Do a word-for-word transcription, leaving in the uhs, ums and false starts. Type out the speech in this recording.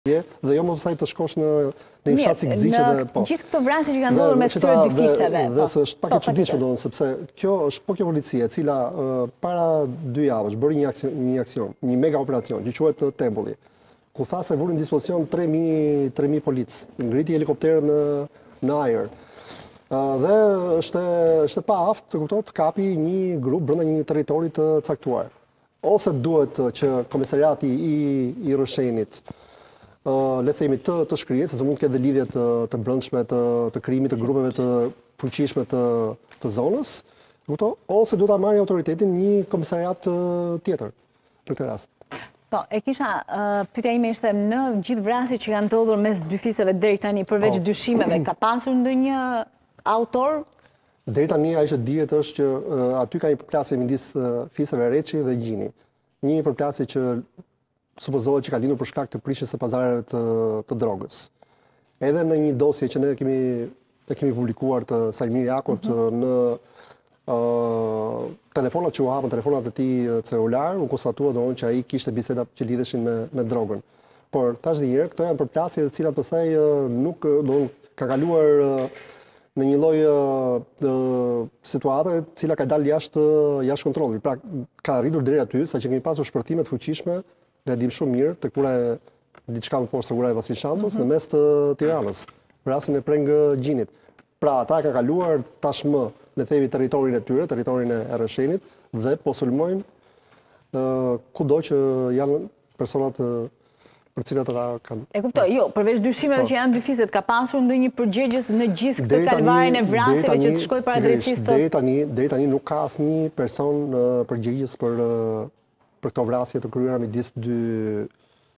dhe jo më pësaj të shkosh në një fshat si Gëziqe dhe po. Gjithë këto vrasje që kanë ndodhur mes këtyre dy fisave. Dhe është pak e çuditshme domethënë sepse kjo është po kjo policia e cila para dy javësh bëri një aksion, një aksion, një mega operacion që quhet Tempulli. Ku tha se vulin në dispozicion tre mijë polic, ngriti helikopterë në në ajër. Dhe është është pa aftë të kuptohet të kapi një grup brenda një territori të caktuar. Ose duhet që komisariati i i Rrëshenit le themi të të shkrihet se të mund të ketë lidhje të të brendshme të të krimit të grupeve të fuqishme të të zonës, kupto? Ose duhet ta marrë autoritetin një komisariat tjetër në këtë rast. Po, e kisha pyetja ime ishte në gjithë vrasjet që kanë ndodhur mes dy fisave deri tani përveç dyshimeve, ka pasur ndonjë autor? Deri tani ajo që dihet është që aty ka një përplasje midis fisave Reçi dhe Gjini. Një përplasje që supozohet që ka lindur për shkak të prishjes së pazareve të, të drogës. Edhe në një dosje që ne kemi e kemi publikuar të Salmir Jakut mm -hmm. në uh, telefonat që u hapën, telefonat e tij celular, u konstatua domosdoshmë që ai kishte biseda që lidheshin me me drogën. Por tash dhe herë këto janë përplasje të cilat pastaj uh, nuk do ka kaluar uh, në një lloj uh, situate e cila ka dalë jashtë jashtë kontrollit. Pra ka arritur deri aty saqë kemi pasur shpërthime të fuqishme. Ne dim shumë mirë tek kura e diçka më poshtë kura e Vasil Shantos mm -hmm. në mes të Tiranës, për rastin e preng Gjinit. Pra ata ka kaluar tashmë në themi territorin e tyre, territorin e Rrëshenit dhe po sulmojnë uh, kudo që janë personat uh, për cilat ata kanë. E kuptoj, jo, përveç dyshimeve që janë dy fiset, ka pasur ndonjë përgjegjës në gjithë këtë kalvarin e vrasjeve që të shkoi para drejtësisë? Deri tani, deri tani nuk ka asnjë person uh, përgjegjës për uh, për këto vrasje të kryera midis dy